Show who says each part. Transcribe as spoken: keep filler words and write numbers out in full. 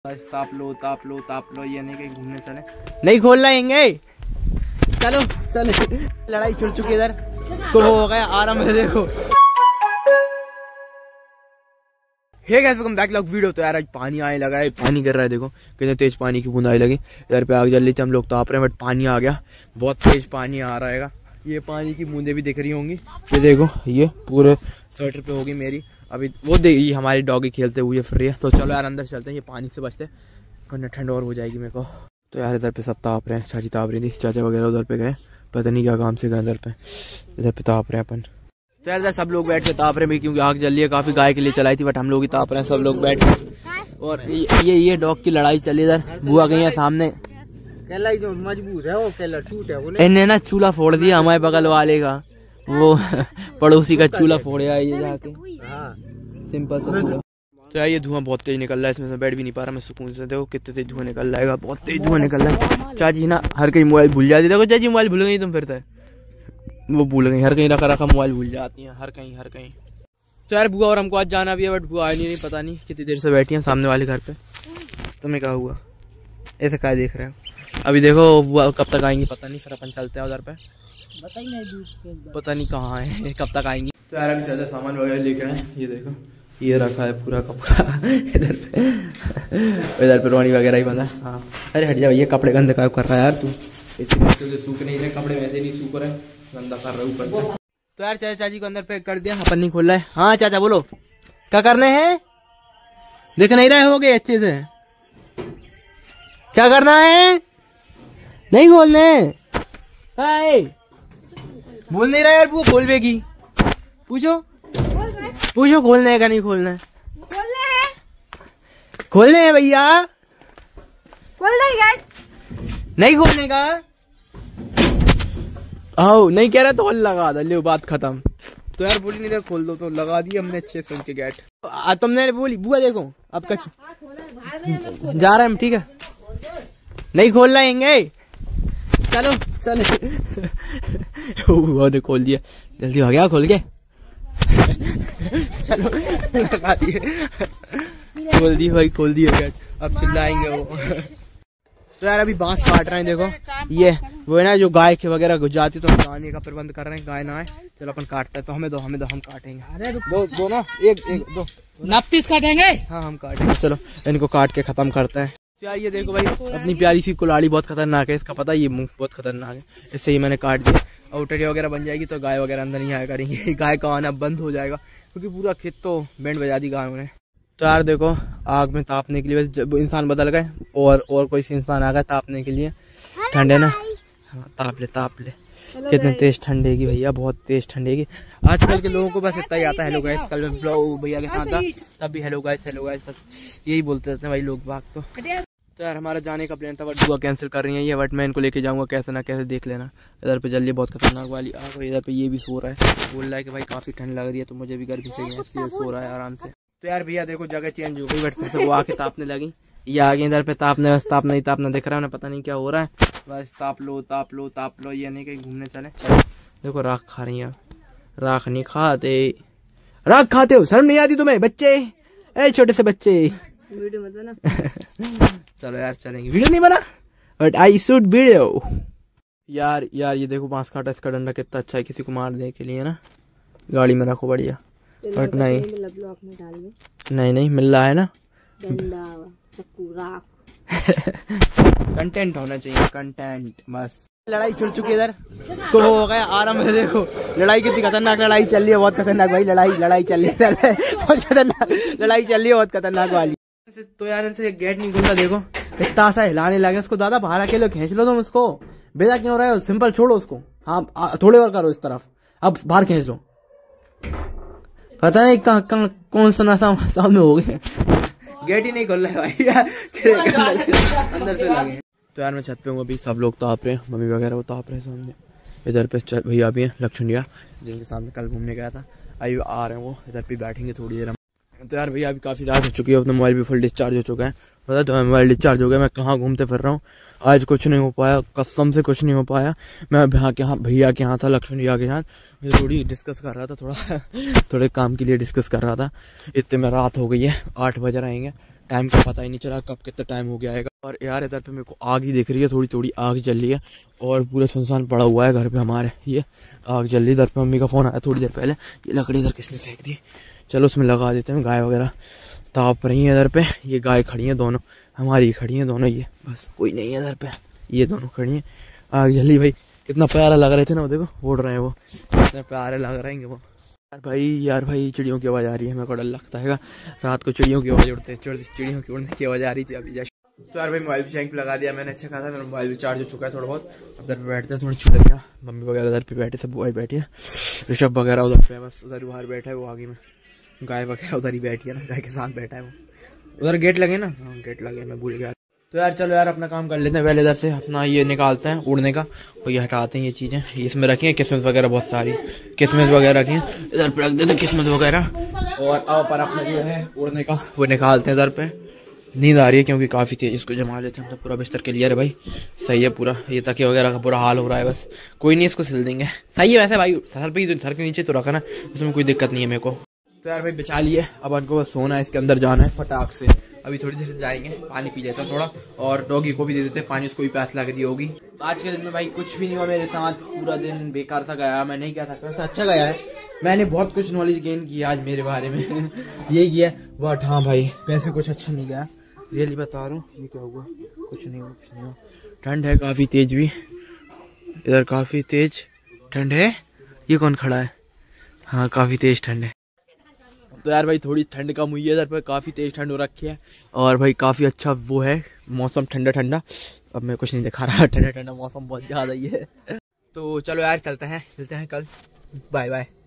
Speaker 1: ताप लो ताप लो ताप लो, ये नहीं कहीं घूमने चले, नहीं खोल लाएंगे, चलो चलो। लड़ाई छिड़ चुकी इधर तो हो गया आराम से। देखो hey guys welcome back vlog video. तो यार आज पानी आने लगा है, पानी गिर रहा है, देखो कितने तेज पानी की बूंद आने लगी। इधर पे आग जल रही थी, हम लोग ताप रहे हैं बट पानी आ गया, बहुत तेज पानी आ रहा है। ये पानी की बूंदे भी दिख रही होंगी, ये देखो ये पूरे स्वेटर पे होगी मेरी। अभी वो देखिए हमारी डॉगी खेलते हुए फिर रही है। तो चलो यार अंदर चलते हैं, ये पानी से बचते वरना ठंड और हो जाएगी मेरे को। तो यार इधर पे सब ताप रहे हैं, चाची ताप रही थी, चाचा वगैरह उधर पे गए, पता नहीं क्या काम से गए इधर पे, इधर पे ताप रहे हैं अपन। तो यार सब लोग बैठ के ताप रहे हैं क्योंकि आग जल रही है, काफी गाय के लिए चलाई थी बट हम लोग ही ताप रहे हैं सब लोग बैठ के। और ये ये डॉग की लड़ाई चली, इधर बुआ गई है सामने,
Speaker 2: जो मजबूत है वो केला टूट है, वो
Speaker 1: इन्हें ना चूल्हा फोड़ दिया हमारे बगल वाले का, वो पड़ोसी का चूल्हा फोड़े ये जाके, सिंपल सा चूल्हा। तो यार ये धुआं बहुत तेज निकल रहा है, इसमें से बैठ भी नहीं पा रहा मैं सुकून से। देखो कितने तेज धुआं निकल रहा है, बहुत तेज धुआं निकल रहा है। चाची ना हर कहीं मोबाइल भूल जाती, देखो चाची मोबाइल भूल गई तुम फिर से, वो भूल गई, हर कहीं रखा रखा मोबाइल भूल जाती है, हर कहीं हर कहीं। तो यार बुआ और हमको आज जाना भी है बट बुआ आई नहीं, नहीं पता नहीं कितनी देर से बैठी है सामने वाले घर पे। तुम्हें क्या हुआ, ऐसे क्या देख रहे हो? अभी देखो बुआ कब तक आएंगी पता नहीं, फिर अपन चलते हैं उधर पे, पता नहीं कहाँ है, कब तक आएंगी। तो यार अभी चलते सामान वगैरह लेके आए, ये देखो ये रखा है पूरा कपड़ा इधर पे, इधर पे रोनी वगैरह ही बंधा। हाँ अरे हट जाओ, ये कपड़े गंदे का कर रहा है यार तू, इतनी मुश्किल से सूख नहीं रहे कपड़े, वैसे नहीं सूख रहे, गंदा कर रहे ऊपर से। तो यार चाचा चाची को अंदर पैक कर दिया, अपन नहीं खोल रहा है। हाँ चाचा बोलो क्या करने हैं, देख नहीं रहे होगे अच्छे से, क्या करना है, नहीं खोलने, बोल नहीं रहा यार वो खोल बेगी, पूछो पूछो खोलने का नहीं खोलना है, खोलने है खोलने है भैया, खोलने का नहीं खोलने का, आओ नहीं कह रहा तो लगा दो, ले बात खत्म। तो यार बोली नहीं रहा खोल दो, तो लगा दिया हमने अच्छे से उनके गेट। तुमने बोली बुआ देखो अब कच जा रहे हम, ठीक है नहीं खोल लाएंगे, चलो चलो बुआ ने खोल दिया, जल्दी हो गया खोल के चलो लगा दिए, खोल दिए भाई खोल दिए गेट, अब चिल्लाएंगे वो। तो यार अभी बांस काट रहे हैं, देखो ये वो है ना जो गाय के वगैरह घुस जाती, तो हम गाने का प्रबंध कर रहे हैं, गाय ना आए। चलो अपन काटते हैं, तो हमें दो हमें दो हम काटेंगे, अरे दो दो ना एक एक दो
Speaker 2: नपतीस काटेंगे,
Speaker 1: हाँ हम काटेंगे। चलो इनको काट के खत्म करते हैं। यार ये देखो भाई अपनी प्यारी सी कुल्हाड़ी बहुत खतरनाक है, इसका पता है, ये मुंह बहुत खतरनाक है, इससे ही मैंने काट दिया। और उटरिया वगैरह बन जाएगी तो गाय वगैरह अंदर नहीं आया करेंगे, गाय का आना बंद हो जाएगा क्योंकि पूरा खेत तो बैंड बजा दी गायों ने। तो यार देखो आग में तापने के लिए जब इंसान बदल गए और और कोई सी इंसान आ गया तापने के लिए, ठंडे ना, हाँ ताप ले ताप ले, कितने तेज ठंडेगी भैया, बहुत तेज ठंडेगी। आजकल के लोगों को बस इतना ही आता है हेलो गाइस, कल मैं भैया के साथ था तब भी हेलो गाइस हेलो गाइस यही बोलते रहते हैं भाई लोग बाग। तो तो यार हमारा जाने का प्लान था बट बुआ कैंसिल कर रही है ये, बट मैं इनको लेके जाऊंगा कैसे ना कैसे, देख लेना। इधर पे जल्दी बहुत खतरनाक वाली आग, इधर पे ये भी सो रहा है, बोल रहा है कि भाई काफी ठंड लग रही है तो मुझे भी गर्मी चाहिए, इसलिए सो रहा है आराम से। तो यार भैया देखो जगह चेंज हो गई बट फिर वो आके तापने लगी, ये आगे इधर पे तापने, बस तापना ही तापना दिख रहा है, पता नहीं क्या हो रहा है, बस ताप लो ताप लो ताप लो, ये नहीं कहीं घूमने चले। चलो देखो राख खा रही है, राख नहीं खाते, राख खाते हो, शर्म नहीं आती तुम्हें बच्चे, ए छोटे से बच्चे, वीडियो मत बना चलो यार चलेंगे, वीडियो नहीं बना बट आई शूट वीडियो। यार यार ये देखो बांस काटा, इसका डंडा कितना अच्छा है किसी को मारने के लिए ना, गाड़ी में रखो बढ़िया, बट नहीं नहीं नहीं मिल रहा है ना, कंटेंट होना चाहिए कंटेंट बस। लड़ाई छिड़ चुकी इधर तो हो गया आराम से। देखो लड़ाई कितनी खतरनाक लड़ाई चल रही है, बहुत खतरनाक भाई लड़ाई लड़ाई चल रही है बहुत खतरनाक लड़ाई चल रही है, बहुत खतरनाक वाली। तो यार इनसे गेट नहीं खुलता, देखो इतना सा हिलाने लगे उसको, दादा बाहर अकेले खींच लो तुम उसको, बेजा क्यों रहे हो, सिंपल छोड़ो उसको, हाँ थोड़े और करो इस तरफ, अब बाहर खींच लो, पता नहीं कहाँ कहाँ कौन सा नशा सामने हो गए, गेट ही नहीं खुल रहा है भाई अंदर से लगे। तो यार मैं छत पे हूँ, अभी सब लोग ताप रहे हैं, मम्मी वगैरह वो ताप रहे हैं सामने, इधर पे भैया भी हैं लक्ष्मण भैया जिनके सामने कल घूमने गया था, अभी आ रहे हैं वो, इधर पे बैठेंगे थोड़ी देर। तो यार भैया अभी काफी रात हो चुकी है, अपना मोबाइल भी फुल डिस्चार्ज हो चुका है, पता तो मोबाइल डिस्चार्ज हो गया, मैं कहाँ घूमते फिर रहा हूँ, आज कुछ नहीं हो पाया, कसम से कुछ नहीं हो पाया। मैं भैया के यहाँ भैया के यहाँ था, लक्ष्मण भैया के साथ, मुझे थोड़ी डिस्कस कर रहा था, थोड़ा थोड़े काम के लिए डिस्कस कर रहा था, इतने में रात हो गई है, आठ बज रहेंगे, टाइम का पता ही नहीं चला कब कितना टाइम हो गया है। और यार इधर पे मेरे को आग ही दिख रही है, थोड़ी थोड़ी आग जल रही है और पूरा सुनसान पड़ा हुआ है घर पे हमारे। ये आग जल रही है। इधर पे मम्मी का फ़ोन आया थोड़ी देर पहले, ये लकड़ी इधर किसने फेंक दी, चलो उसमें लगा देते हैं। गाय वगैरह ताप रही है इधर पे, ये गाय खड़ी हैं दोनों, हमारी खड़ी हैं दोनों, ये बस कोई नहीं है इधर पे, ये दोनों खड़ी हैं। आग जल्दी भाई, कितना प्यारा लग रहे थे ना वो, देखो उड़ रहे हैं वो, कितने प्यारे लग रहे हैं वो। यार भाई यार भाई चिड़ियों की आवाज़ आ रही है, मेरे को डर लगता है रात को चिड़ियों की आवाज़ उड़ते चिड़ियों की उड़ने की आवाज़ आ रही थी अभी जैसे। तो यार भाई मोबाइल भी चार्जिंग पे लगा दिया मैंने, अच्छा खासा मेरा मोबाइल भी चार्ज हो चुका है थोड़ा बहुत। अब इधर पे बैठते हैं थोड़ा छुट गया, मम्मी वगैरह उधर पे बैठे, सब भाई बैठी है, ऋषभ वगैरह उधर पे बस उधर बाहर बैठा है वो आगे में, गाय वगैरह उधर ही बैठी है ना, गाय के साथ बैठा है वो, उधर गेट लगे ना, हाँ गेट लगे, मैं भूल गया। तो यार चलो यार अपना काम कर लेते हैं पहले, इधर से अपना ये निकालते हैं उड़ने का, और ये हटाते हैं ये चीज़ें, ये इसमें रखी हैं किस्मत वगैरह, बहुत सारी किस्मत वगैरह रखी हैं, इधर पे रख देते हैं किस्मत वगैरह। और अब पर अपना जो है उड़ने का वो निकालते हैं इधर पे। नींद आ रही है क्योंकि काफ़ी तेज, इसको जमा लेते हैं, हम तो पूरा बिस्तर के लिए है भाई, सही है पूरा, ये तकिया वगैरह का पूरा हाल हो रहा है, बस कोई नहीं इसको सिल देंगे, सही है वैसे भाई, सर पे सर के नीचे तो रखा ना, उसमें कोई दिक्कत नहीं है मेरे को। तो यार भाई बिछा लिए, अब उनको बस सोना है, इसके अंदर जाना है फटाक से, अभी थोड़ी देर से जाएंगे, पानी पी लेते हैं थोड़ा, और डॉगी को भी दे देते हैं पानी, उसको भी प्यास लग रही होगी। आज के दिन में भाई कुछ भी नहीं हुआ मेरे साथ, पूरा दिन बेकार सा गया, मैं नहीं कह सकता था अच्छा गया है, मैंने बहुत कुछ नॉलेज गेन किया आज मेरे बारे में यही किया, बट हाँ भाई वैसे कुछ अच्छा नहीं गया, रियली बता रहा हूँ। ये क्या हुआ, कुछ नहीं हुआ, कुछ नहीं हुआ। ठंड है काफ़ी तेज भी, इधर काफ़ी तेज ठंड है। ये कौन खड़ा है, हाँ काफ़ी तेज ठंड है। तो यार भाई थोड़ी ठंड कम हुई है इधर पर, काफ़ी तेज ठंड हो रखी है, और भाई काफ़ी अच्छा वो है मौसम, ठंडा ठंडा, अब मैं कुछ नहीं दिखा रहा, ठंडा ठंडा मौसम बहुत ज़्यादा ही है। तो चलो यार चलते हैं, चलते हैं कल, बाय बाय।